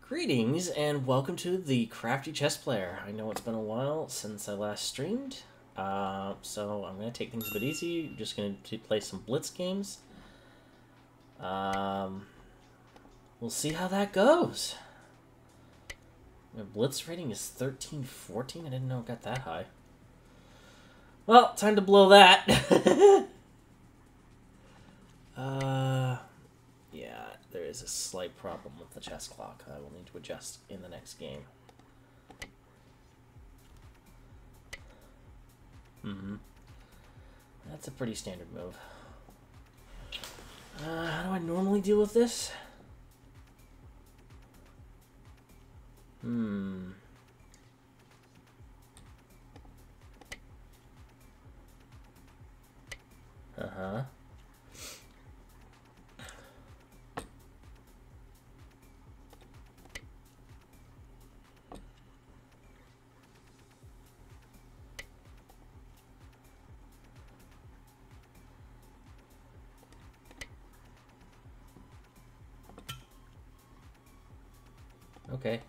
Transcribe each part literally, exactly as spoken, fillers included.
Greetings and welcome to the Crafty Chess Player. I know it's been a while since I last streamed, uh, so I'm going to take things a bit easy. I'm just going to play some blitz games. Um, we'll see how that goes. My blitz rating is thirteen fourteen. I didn't know it got that high. Well, time to blow that. uh... Yeah, there is a slight problem with the chess clock. I will need to adjust in the next game. Mm-hmm. That's a pretty standard move. Uh, how do I normally deal with this? Hmm. Uh-huh. Okay.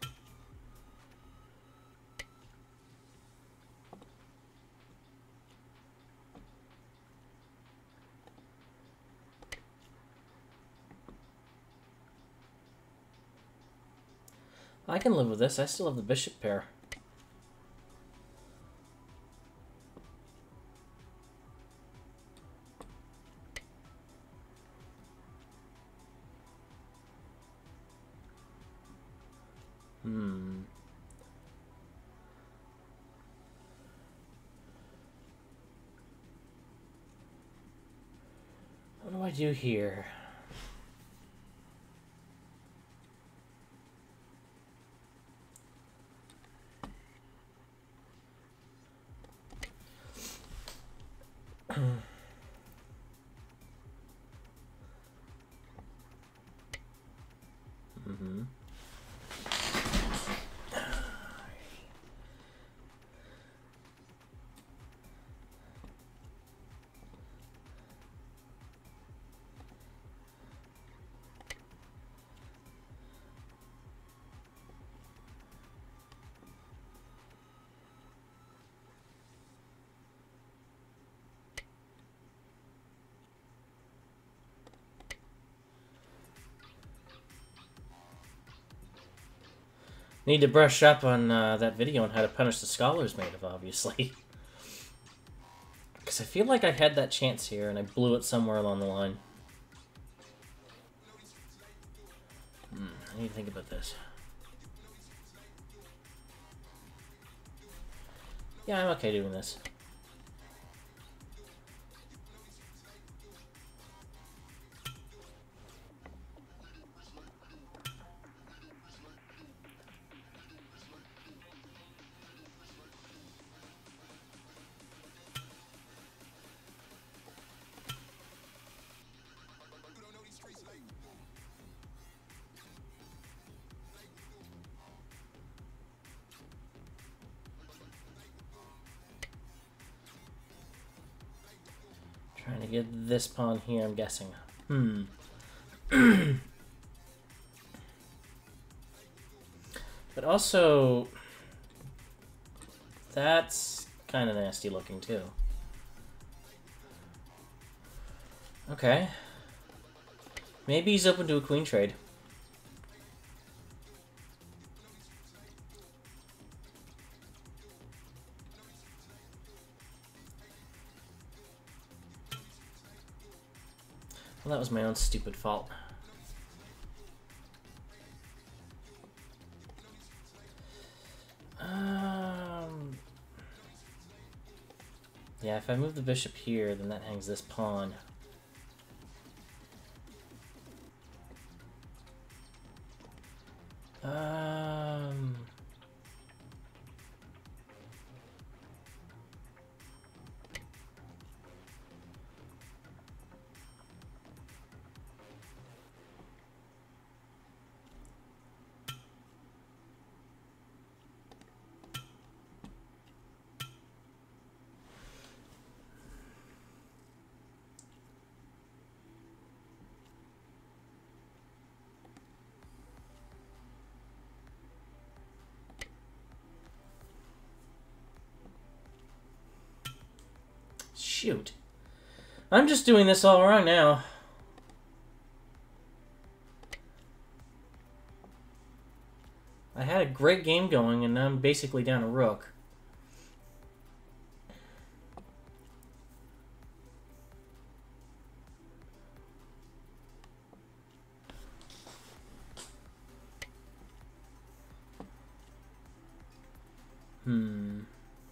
I can live with this. I still have the bishop pair. Hmm. What do I do here? Mm-hmm. Need to brush up on uh, that video on how to punish the scholars made of, obviously. Because I feel like I had that chance here and I blew it somewhere along the line. Hmm, I need to think about this. Yeah, I'm okay doing this. Trying to get this pawn here, I'm guessing. Hmm. But also, that's kind of nasty looking too. Okay. Maybe he's open to a queen trade. Well, that was my own stupid fault. Um, yeah, if I move the bishop here, then that hangs this pawn. Um... shoot. I'm just doing this all wrong now. I had a great game going, and now I'm basically down a rook. Hmm.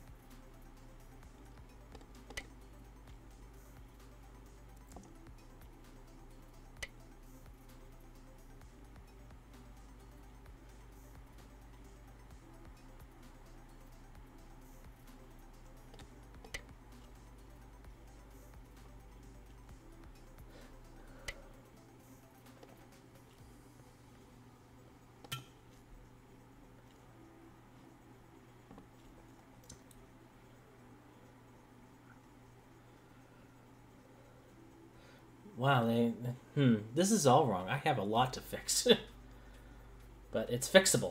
Wow, they... Hmm, this is all wrong. I have a lot to fix. But it's fixable.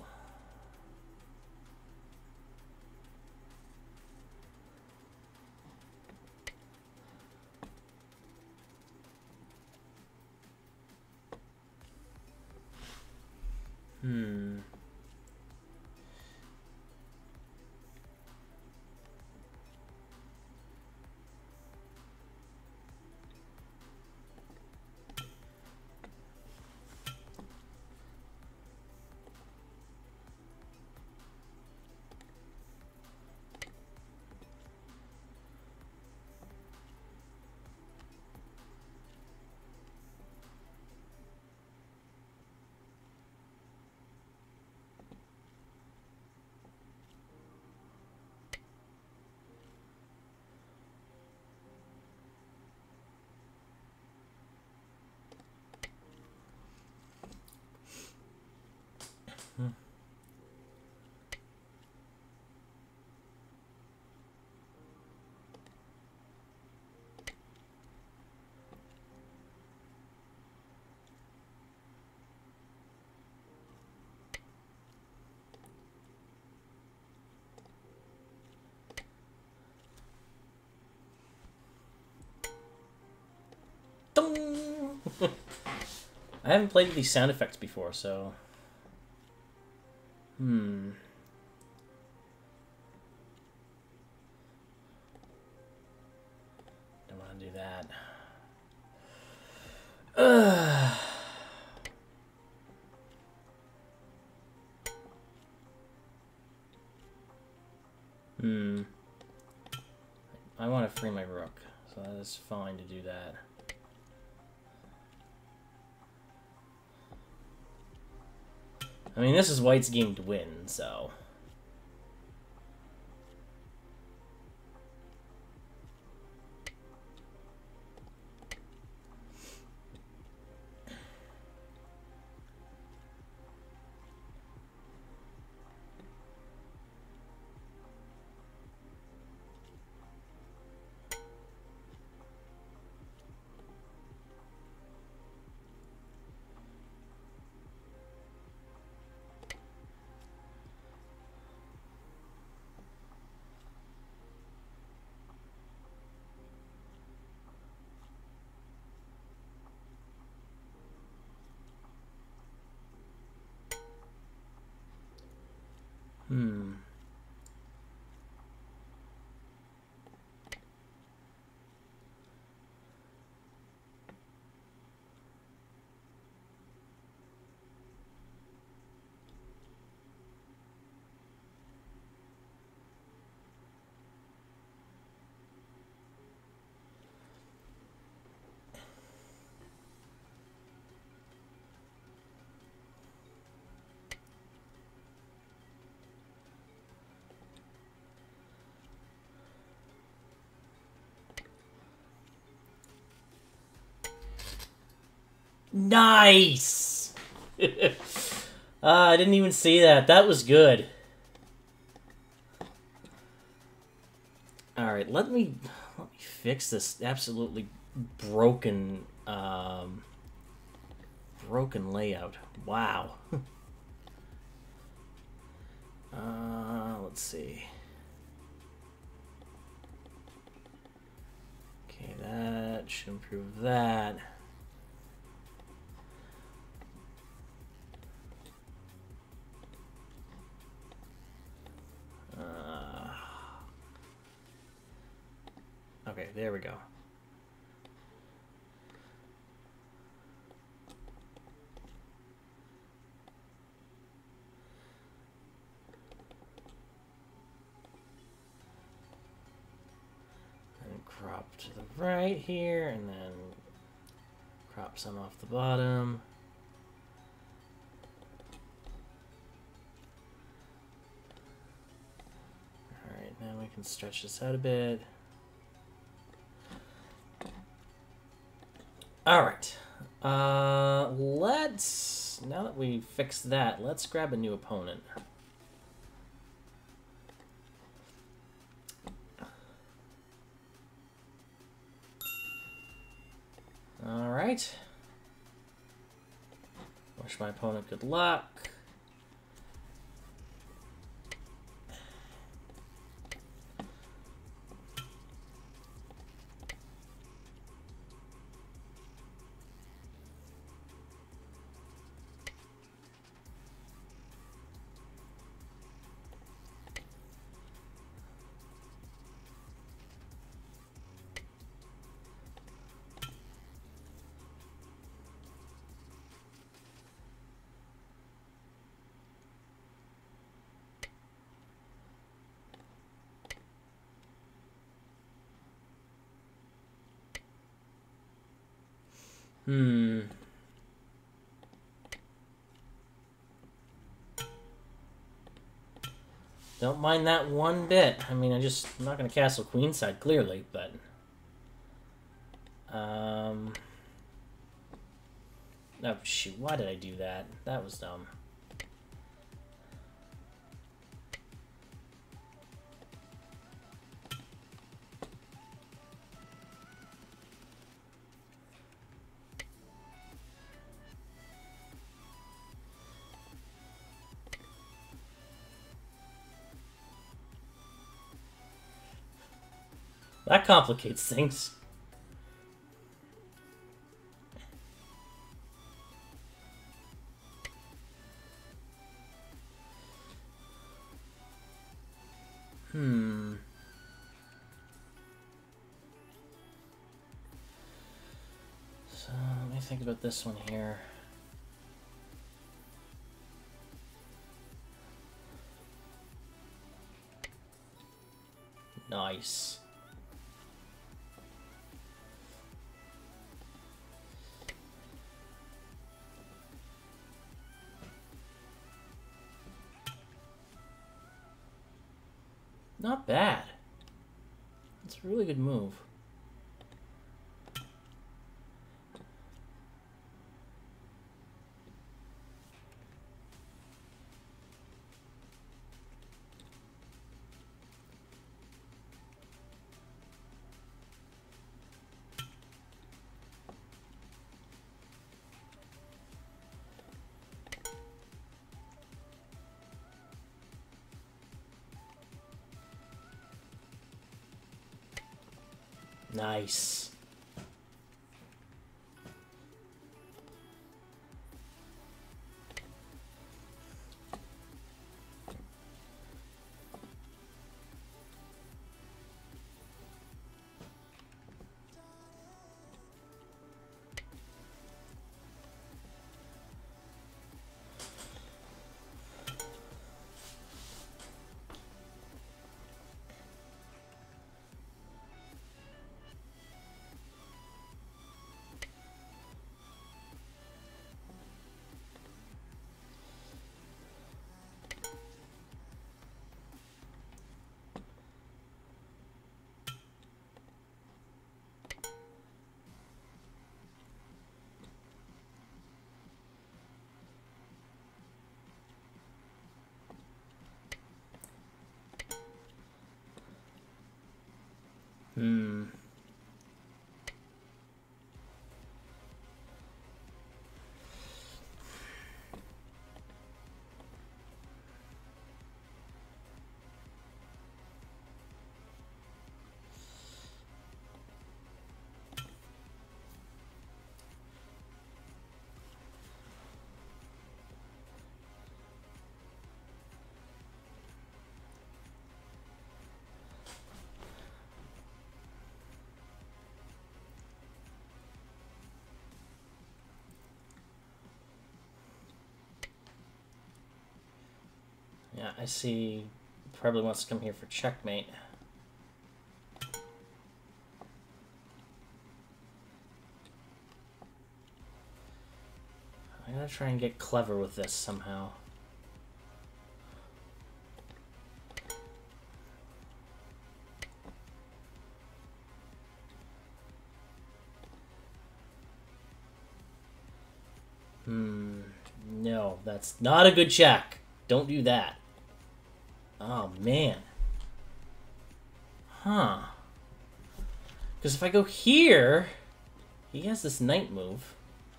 Hmm... Hmm. Dong! I haven't played with these sound effects before, so... Hmm... Don't want to do that. Ugh. Hmm... I want to free my rook, so that is fine to do that. I mean, this is White's game to win, so... Hmm... Nice! uh, I didn't even see that. That was good. Alright, let me let me fix this absolutely broken um, broken layout. Wow. uh, let's see. that should improve that. Uh, okay, there we go. Crop to the right here, and then crop some off the bottom. Alright, now we can stretch this out a bit. Alright, uh, let's, now that we fixed that, let's grab a new opponent. Alright. Wish my opponent good luck. Hmm. Don't mind that one bit. I mean, I just, I'm not going to castle queenside, clearly, but... Um... Oh, shoot, why did I do that? That was dumb. That complicates things. Hmm. So, let me think about this one here. Nice. Not bad. It's a really good move. Nice. Yeah, I see. Probably wants to come here for checkmate. I gotta try and get clever with this somehow. Hmm. No, that's not a good check. Don't do that. Oh, man. Huh. Because if I go here, he has this knight move.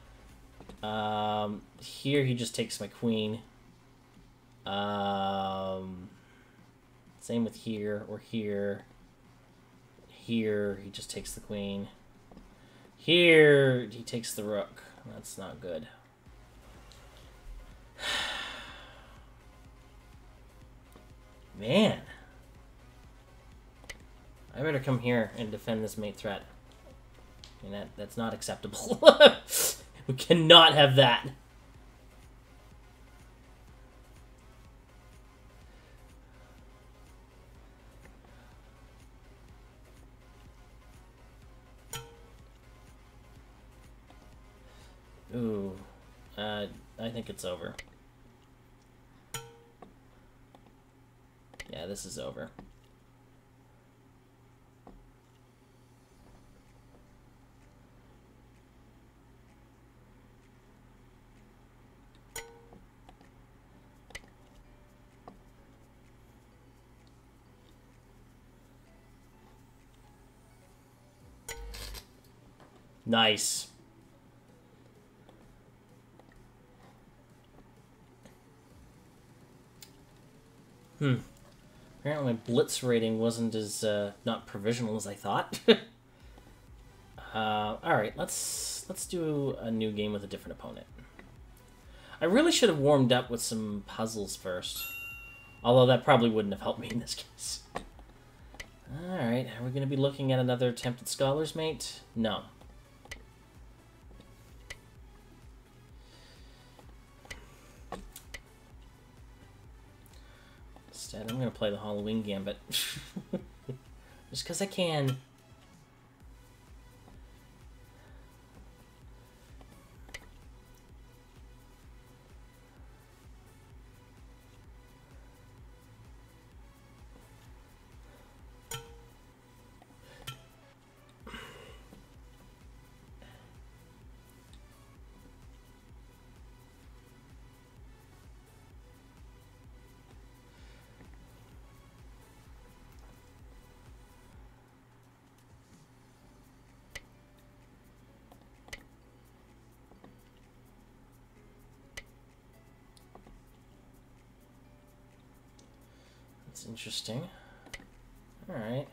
Um, here he just takes my queen. Um, same with here or here. Here he just takes the queen. Here he takes the rook. That's not good. Man. I better come here and defend this mate threat. And that, that's not acceptable. We cannot have that. Ooh. Uh, I think it's over. Yeah, this is over. Nice. Hmm. Apparently my blitz rating wasn't as, uh, not provisional as I thought. uh, alright, let's, let's do a new game with a different opponent. I really should have warmed up with some puzzles first. Although that probably wouldn't have helped me in this case. Alright, are we going to be looking at another attempted Scholars Mate? No. Instead, I'm going to play the Halloween Gambit. Just because I can. That's interesting. Alright.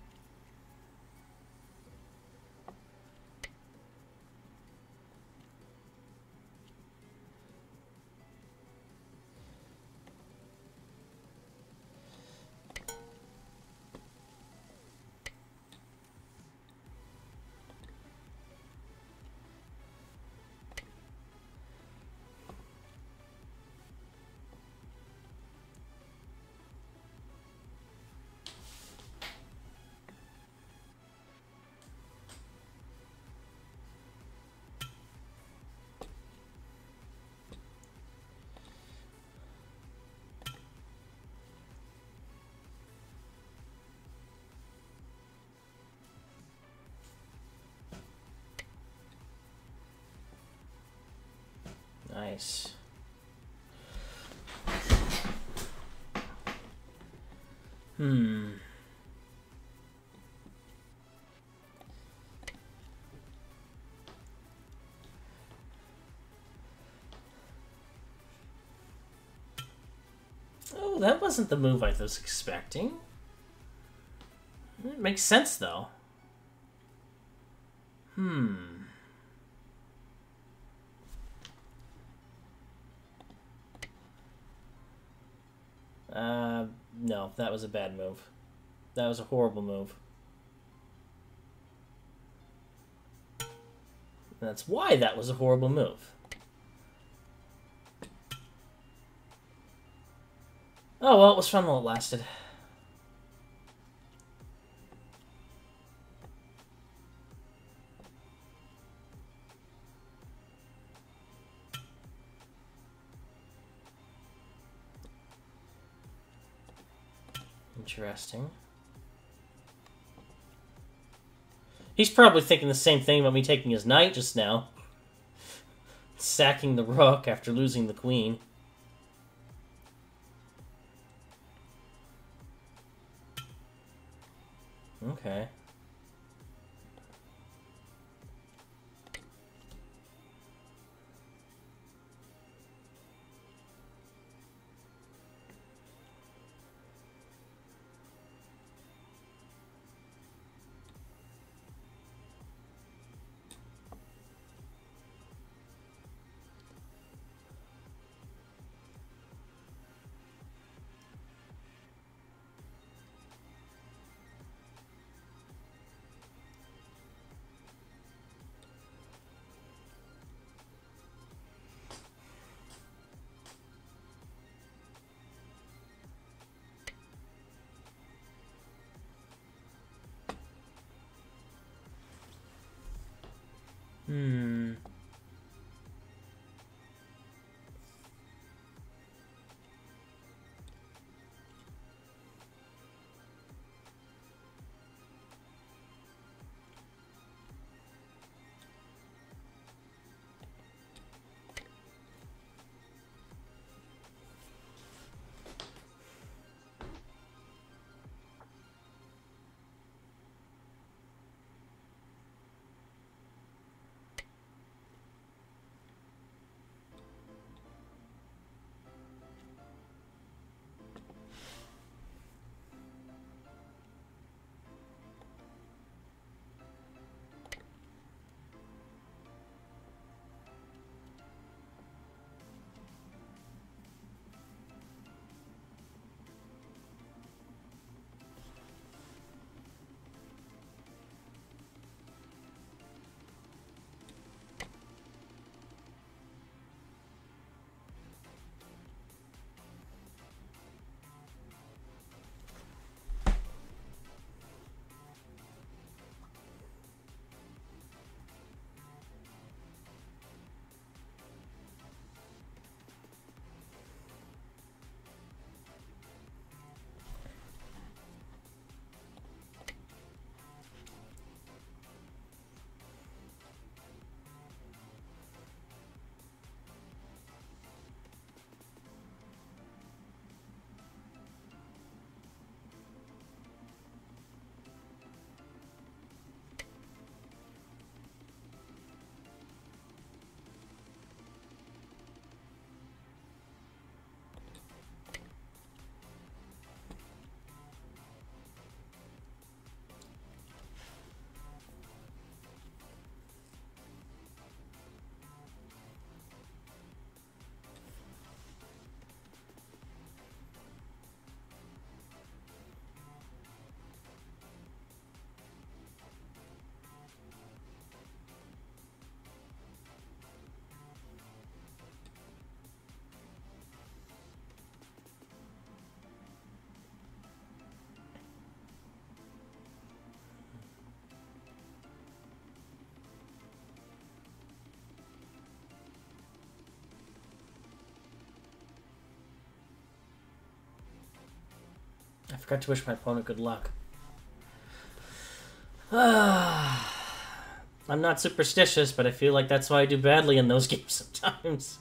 Nice. Hmm. Oh, that wasn't the move I was expecting. It makes sense, though. Hmm. Uh, no, that was a bad move. That was a horrible move. That's why that was a horrible move. Oh, well, it was fun while it lasted. Interesting. He's probably thinking the same thing about me taking his knight just now. Sacking the rook after losing the queen. Okay. Hmm. I forgot to wish my opponent good luck. I'm not superstitious, but I feel like that's why I do badly in those games sometimes.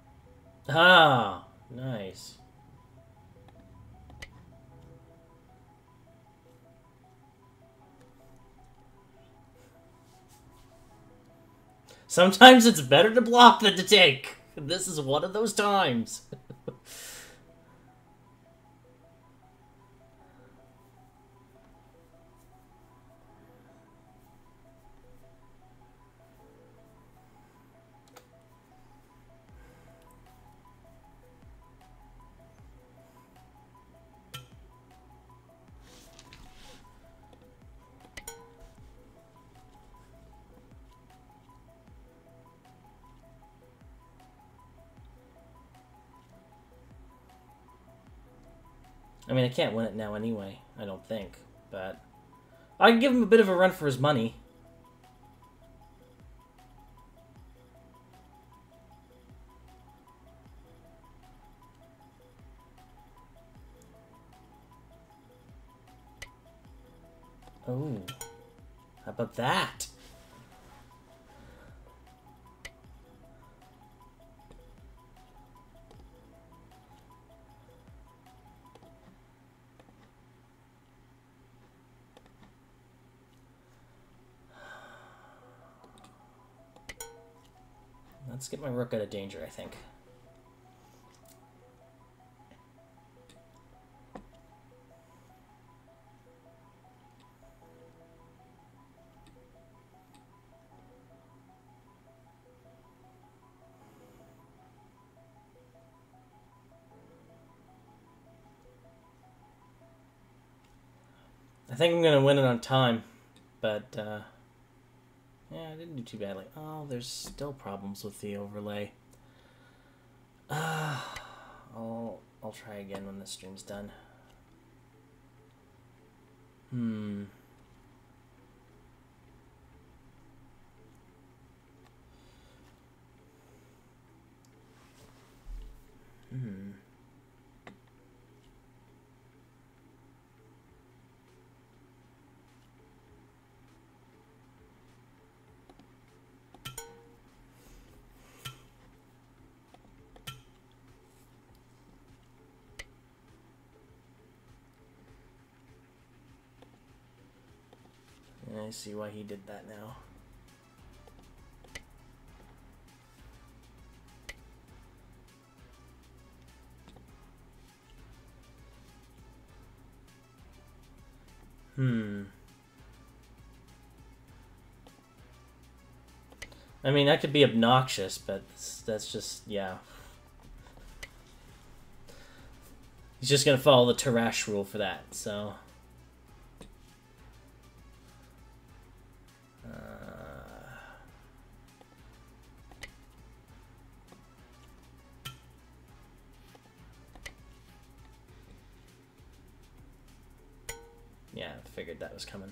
Ah, nice. Sometimes it's better to block than to take. This is one of those times. I mean, I can't win it now anyway, I don't think, but I can give him a bit of a run for his money. Oh, how about that? Let's get my rook out of danger, I think. I think I'm going to win it on time, but uh, yeah, I didn't do too badly. Oh, there's still problems with the overlay. Uh, I'll, I'll try again when the stream's done. Hmm. Hmm. I see why he did that now. Hmm. I mean, that could be obnoxious, but that's just, yeah. He's just going to follow the Tarash rule for that, so... Yeah, I figured that was coming.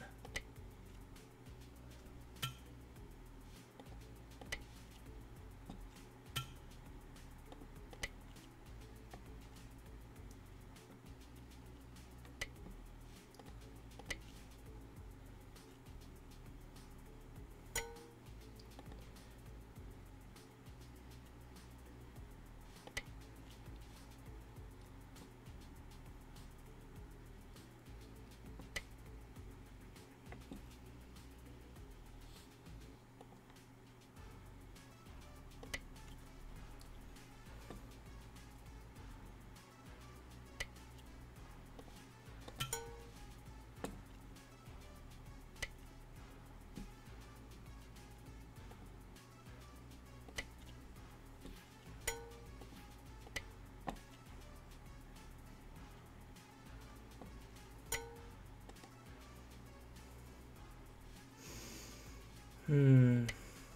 Hmm.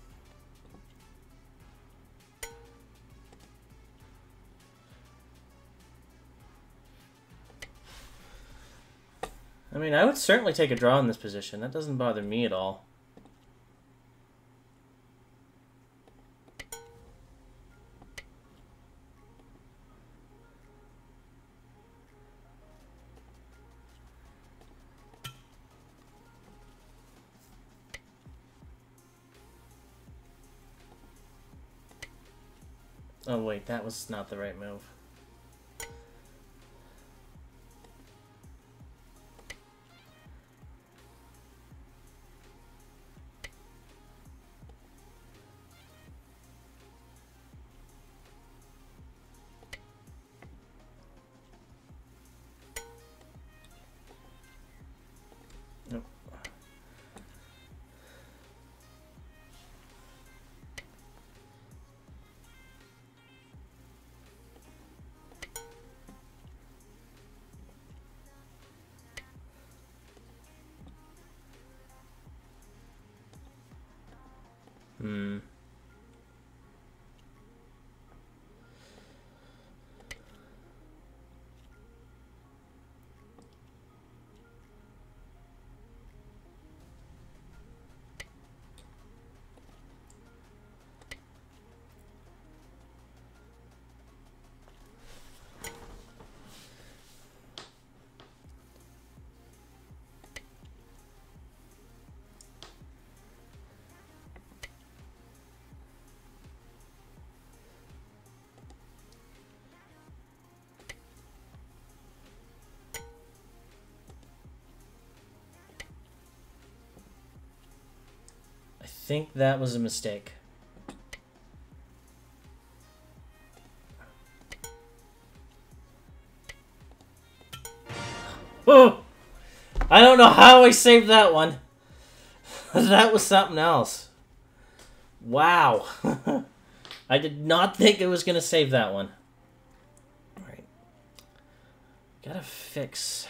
I mean, I would certainly take a draw in this position. That doesn't bother me at all. Oh wait, that was not the right move. think that was a mistake. Oh! I don't know how I saved that one. That was something else. Wow. I did not think it was going to save that one. Alright. Gotta fix...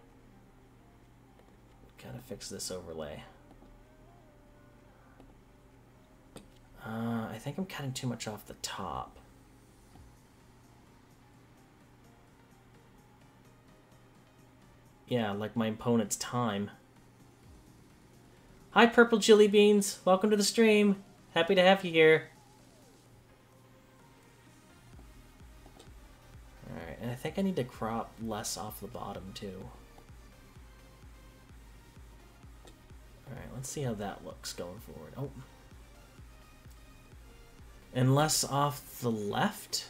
Gotta fix this overlay. Uh, I think I'm cutting too much off the top. Yeah, like my opponent's time. Hi, Purple Chili Beans. Welcome to the stream. Happy to have you here. Alright, and I think I need to crop less off the bottom, too. Alright, let's see how that looks going forward. Oh. And less off the left?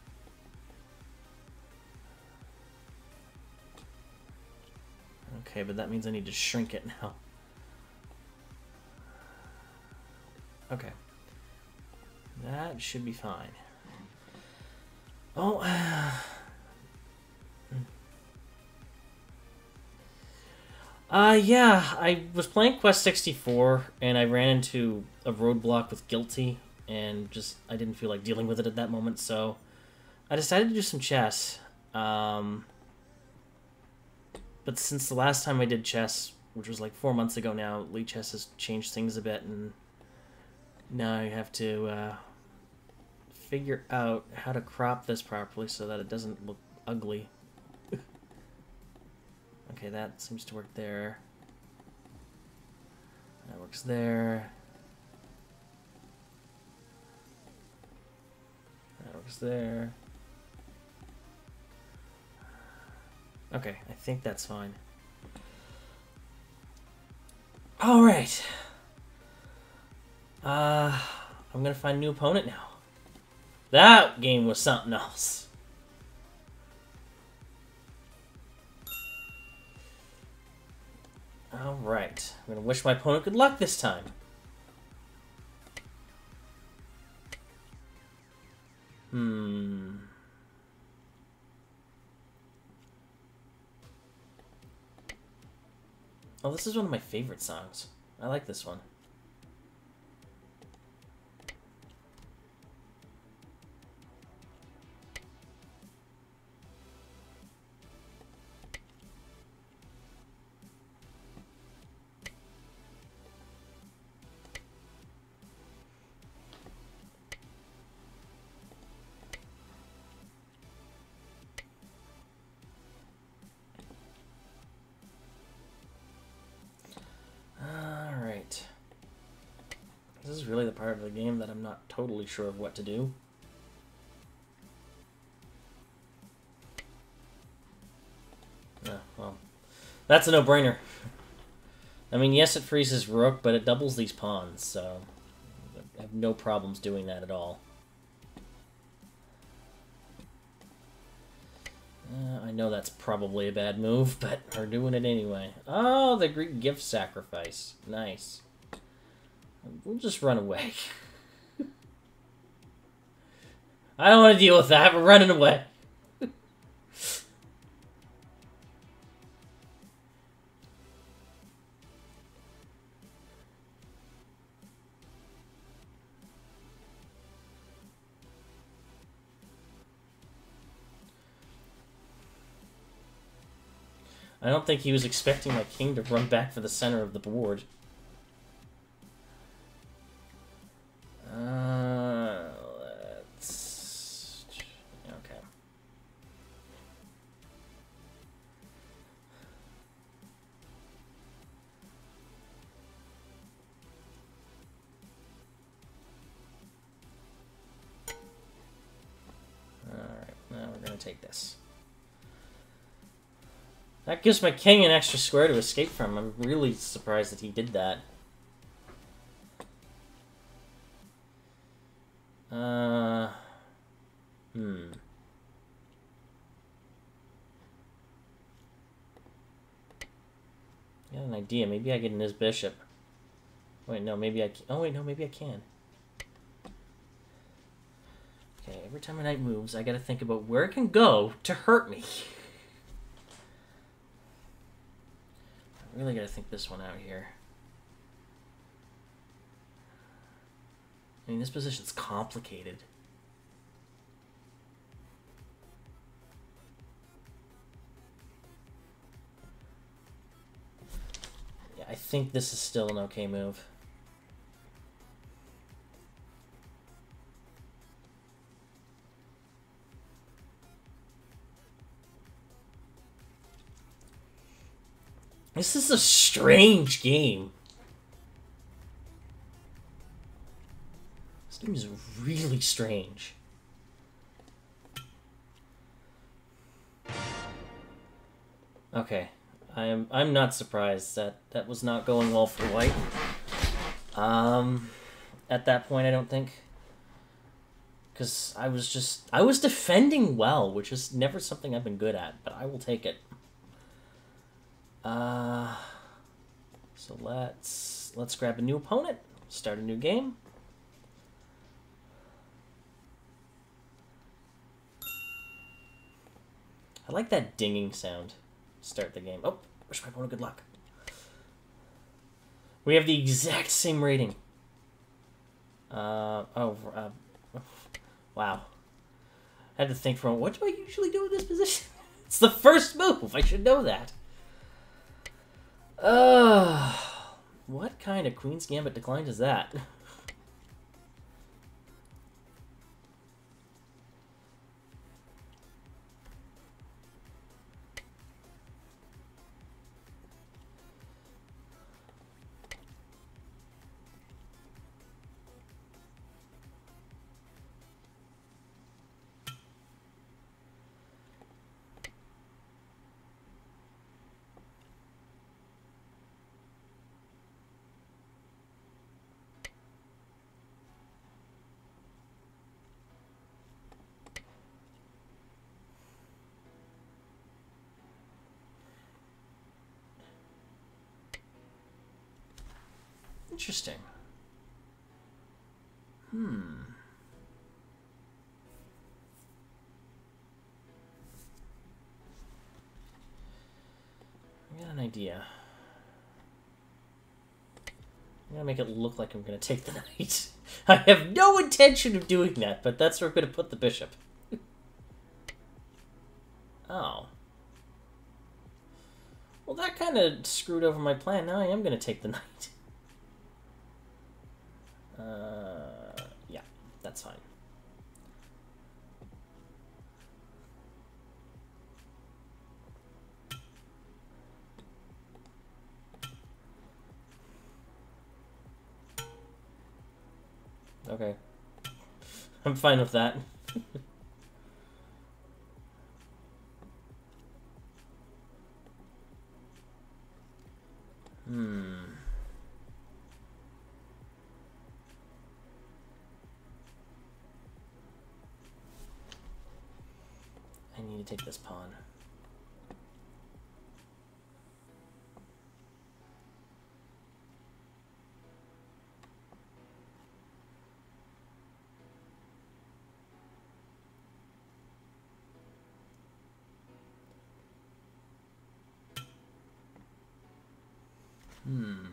Okay, but that means I need to shrink it now. Okay. That should be fine. Oh. Uh, yeah, I was playing Quest sixty-four, and I ran into a roadblock with Guilty, and just, I didn't feel like dealing with it at that moment, so I decided to do some chess. Um... But since the last time I did chess, which was like four months ago now, League Chess has changed things a bit, and now I have to uh, figure out how to crop this properly so that it doesn't look ugly. Okay, that seems to work there. That works there. That works there. Okay, I think that's fine. Alright. Uh, I'm gonna find a new opponent now. That game was something else. Alright. I'm gonna wish my opponent good luck this time. Hmm... Oh, this is one of my favorite songs. I like this one. This is really the part of the game that I'm not totally sure of what to do. Oh, well, that's a no-brainer. I mean, yes, it freezes Rook, but it doubles these pawns, so I have no problems doing that at all. Uh, I know that's probably a bad move, but we're doing it anyway. Oh, the Greek gift sacrifice. Nice. We'll just run away. I don't want to deal with that. We're running away. I don't think he was expecting my king to run back for the center of the board. Uh, let's... Okay. Alright, now we're going to take this. That gives my king an extra square to escape from. I'm really surprised that he did that. Uh, hmm. I got an idea. Maybe I get in his bishop. Wait, no, maybe I can. Oh, wait, no, maybe I can. Okay, every time a knight moves, I gotta think about where it can go to hurt me. I really gotta think this one out here. I mean, this position's complicated. Yeah, I think this is still an okay move. This is a strange game. This game is really strange. Okay, I'm I'm not surprised that that was not going well for white. Um, at that point, I don't think, because I was just I was defending well, which is never something I've been good at, but I will take it. Uh, so let's let's grab a new opponent, start a new game. I like that dinging sound. Start the game. Oh, wish my opponent good luck. We have the exact same rating. Uh, oh, uh, wow. I had to think for what do I usually do in this position? It's the first move. I should know that. Uh, what kind of Queen's Gambit decline is that? Interesting. Hmm. I got an idea. I'm gonna make it look like I'm gonna take the knight. I have no intention of doing that, but that's where I'm gonna put the bishop. Oh. Well, that kind of screwed over my plan. Now I am gonna take the knight. Uh, yeah, that's fine. Okay. I'm fine with that. Hmm. I need to take this pawn. Hmm.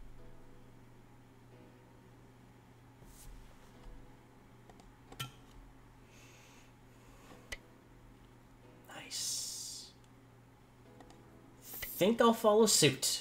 Nice. Think I'll follow suit.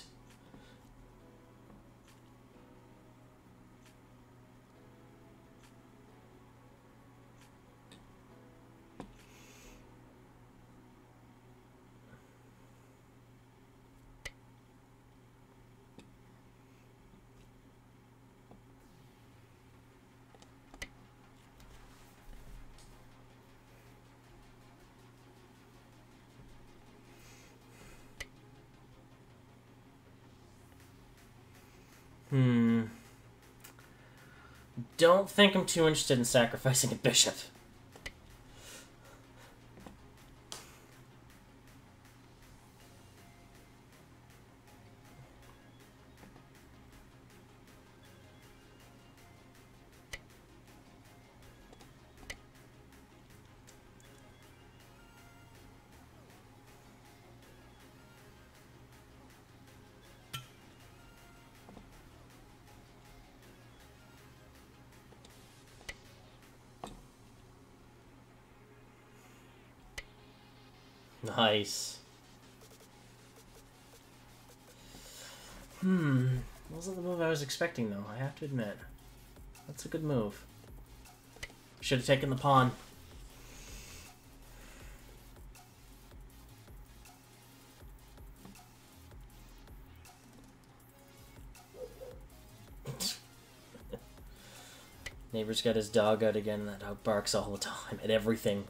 Hmm. Don't think I'm too interested in sacrificing a bishop. Nice. Hmm. Wasn't the move I was expecting, though, I have to admit. That's a good move. Should have taken the pawn. Neighbor's got his dog out again. That dog barks all the time at everything.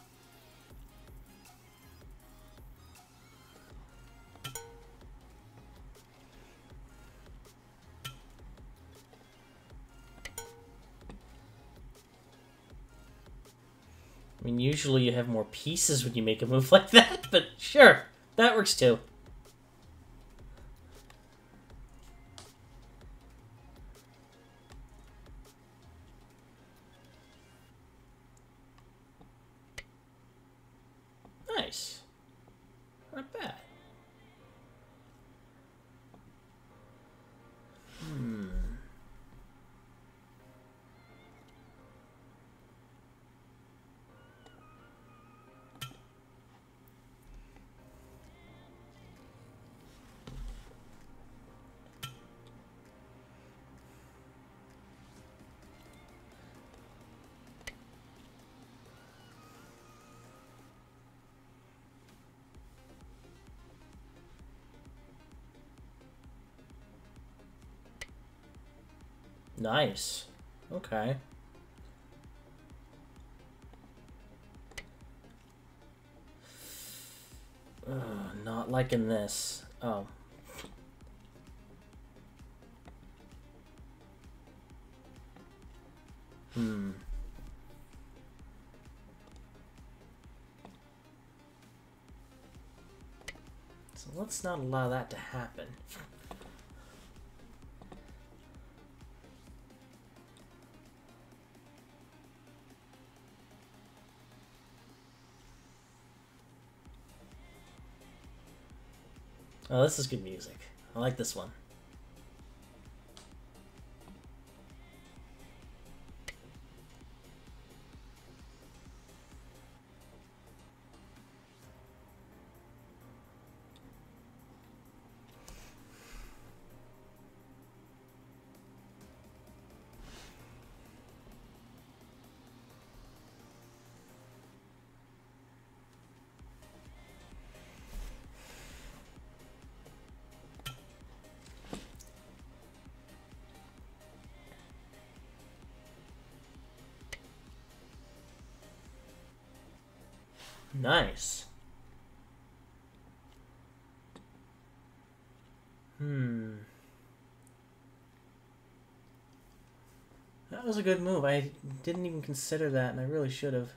I mean, usually you have more pieces when you make a move like that, but sure, that works too. Nice. Not bad. Hmm. Nice. Okay. Ugh, not liking this. Oh. Hmm. So let's not allow that to happen. Oh, this is good music. I like this one. Nice. Hmm. That was a good move. I didn't even consider that, and I really should have.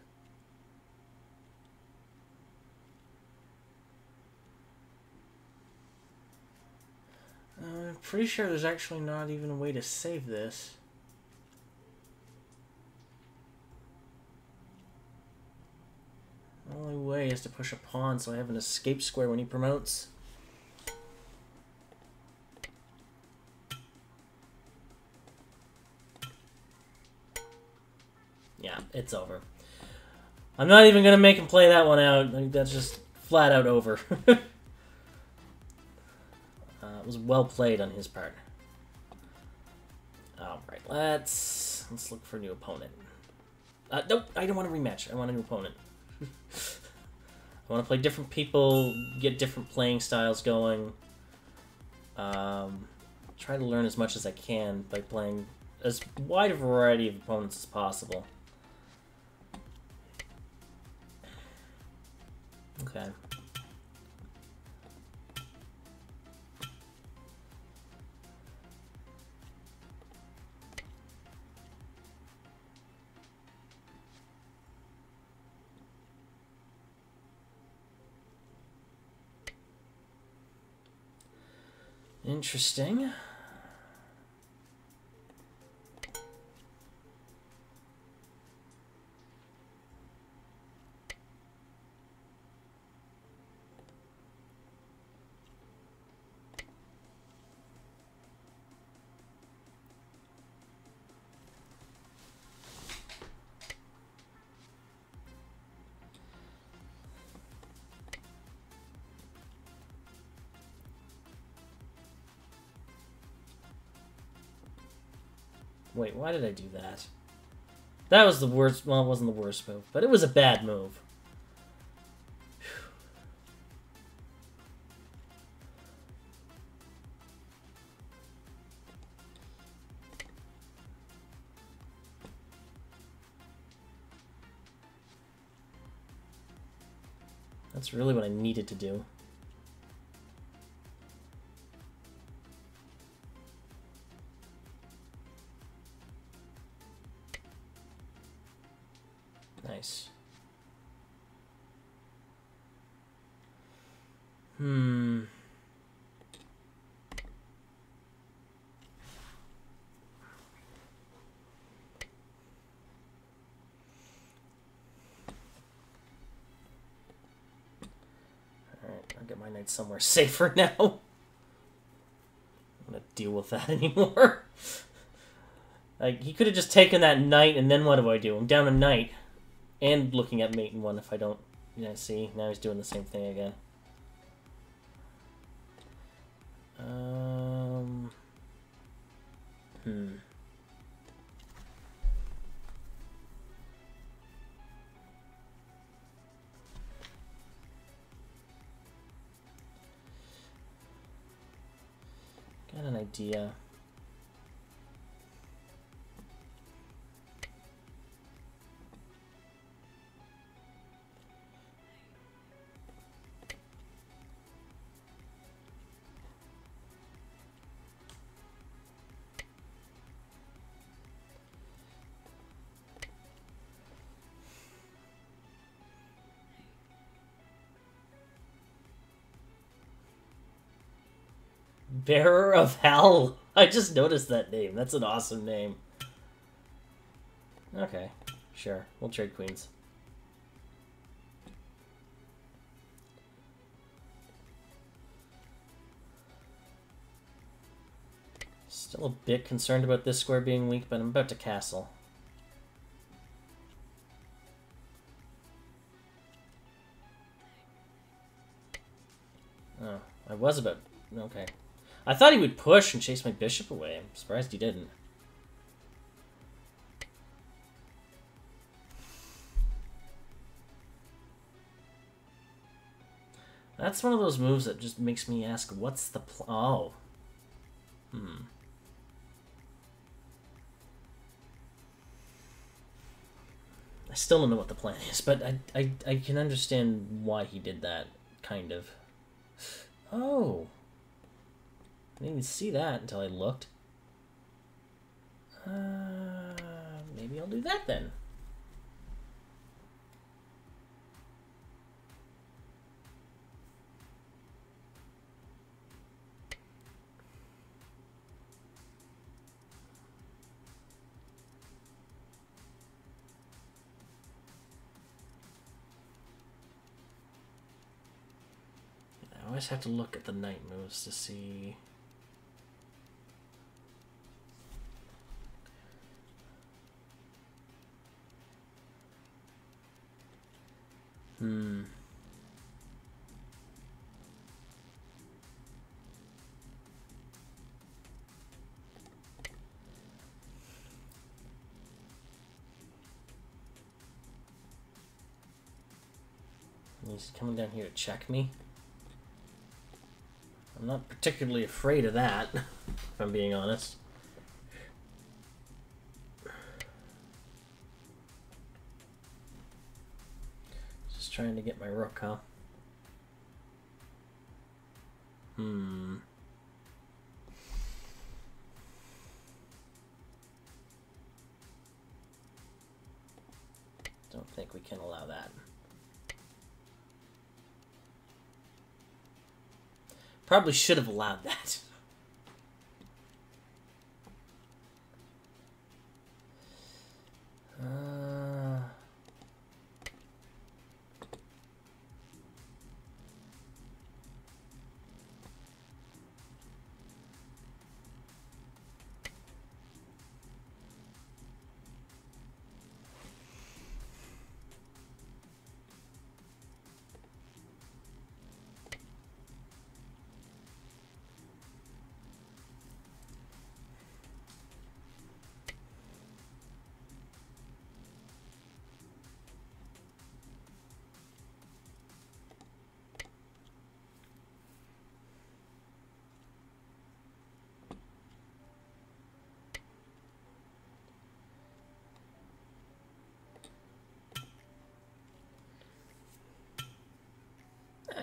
Uh, I'm pretty sure there's actually not even a way to save this. The only way is to push a pawn so I have an escape square when he promotes. Yeah, it's over. I'm not even going to make him play that one out. Like, that's just flat out over. uh, it was well played on his part. Alright, let's, let's look for a new opponent. Uh, nope, I don't want a rematch. I want a new opponent. I want to play different people, get different playing styles going. Um, try to learn as much as I can by playing as wide a variety of opponents as possible. Okay. Interesting. Wait, why did I do that? That was the worst. Well, it wasn't the worst move, but it was a bad move. That's really what I needed to do. Nice. Hmm. Alright, I'll get my knight somewhere safer now. I don't want to deal with that anymore. Like, he could have just taken that knight, and then what do I do? I'm down a knight. And looking at mate in one if I don't... Yeah, see? Now he's doing the same thing again. Um... Hmm. Got an idea. Bearer of Hell. I just noticed that name. That's an awesome name. Okay, sure. We'll trade queens. Still a bit concerned about this square being weak, but I'm about to castle. Oh, I was about... Okay. I thought he would push and chase my bishop away. I'm surprised he didn't. That's one of those moves that just makes me ask, what's the pl- Oh. Hmm. I still don't know what the plan is, but I, I, I can understand why he did that, kind of. Oh. I didn't even see that until I looked. Uh, maybe I'll do that then. I always have to look at the knight moves to see... Hmm. He's coming down here to check me. I'm not particularly afraid of that, if I'm being honest. Just trying to get my rook, huh? Hmm. Don't think we can allow that. Probably should have allowed that. Uh...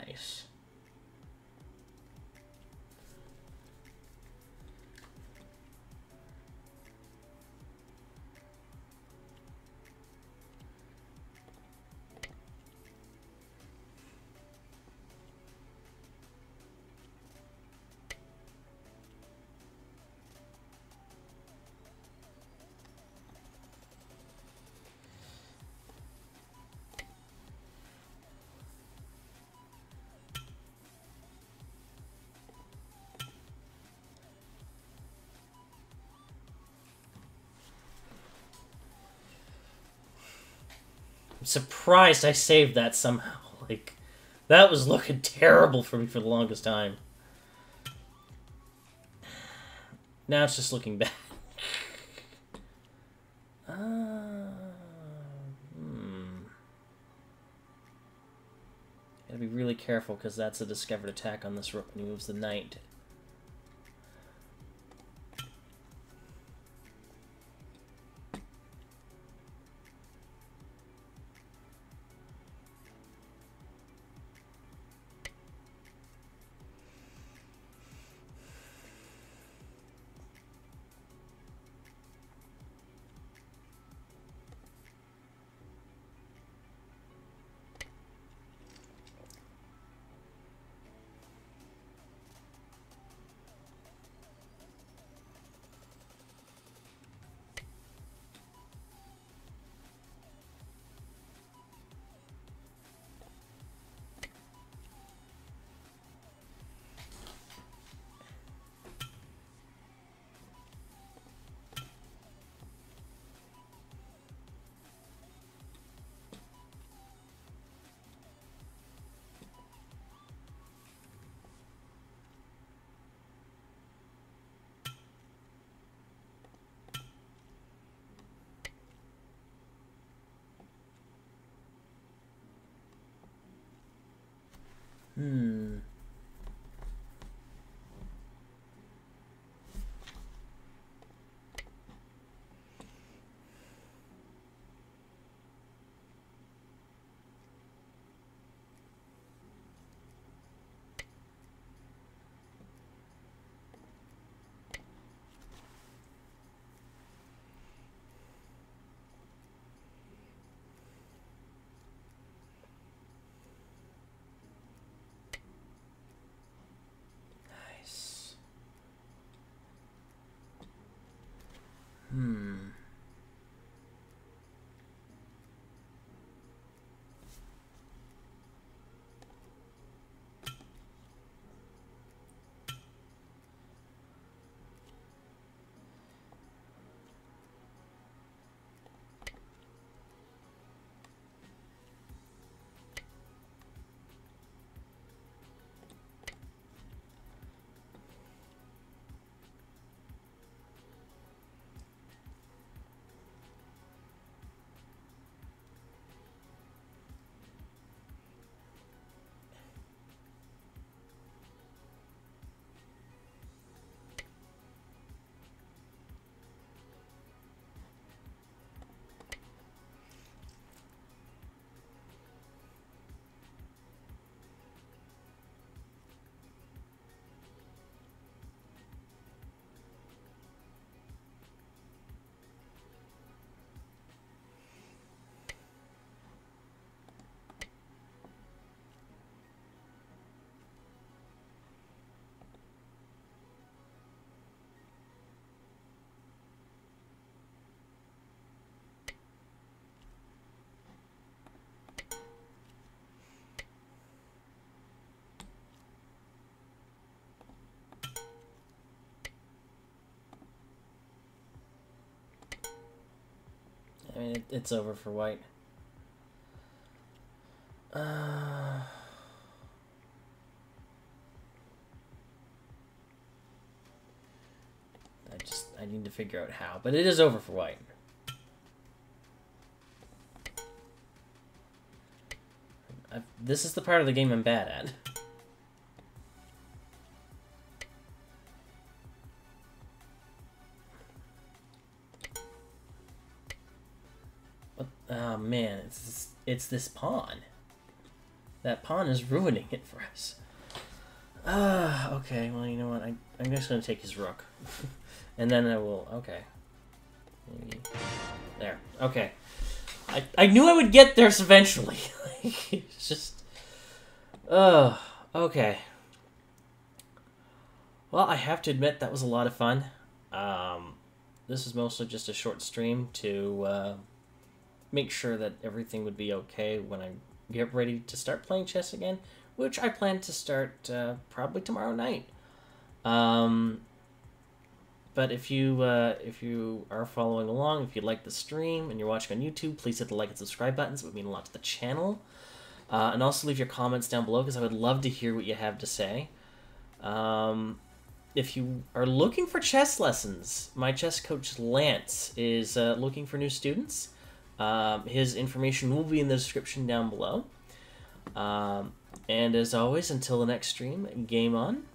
Nice. I'm surprised I saved that somehow. Like, that was looking terrible for me for the longest time. Now it's just looking bad. uh, hmm. Gotta be really careful because that's a discovered attack on this rook when he moves the knight. Hmm. Nice. Hmm. I mean, it, it's over for white. Uh, I just, I need to figure out how, but it is over for white. I've, this is the part of the game I'm bad at. What? Oh man, it's this, it's this pawn. That pawn is ruining it for us. Ah, uh, okay. Well, you know what? I, I'm just going to take his rook. And then I will... Okay. Maybe... There. Okay. I, I knew I would get there eventually. It's just... Oh, okay. Well, I have to admit that was a lot of fun. Um, this is mostly just a short stream to uh, make sure that everything would be okay when I get ready to start playing chess again, which I plan to start uh, probably tomorrow night. Um, but if you uh, if you are following along, if you like the stream and you're watching on YouTube, please hit the like and subscribe buttons. It would mean a lot to the channel. Uh, and also leave your comments down below because I would love to hear what you have to say. Um, if you are looking for chess lessons, my chess coach Lance is uh, looking for new students. Um, his information will be in the description down below. Um, and as always, until the next stream, game on.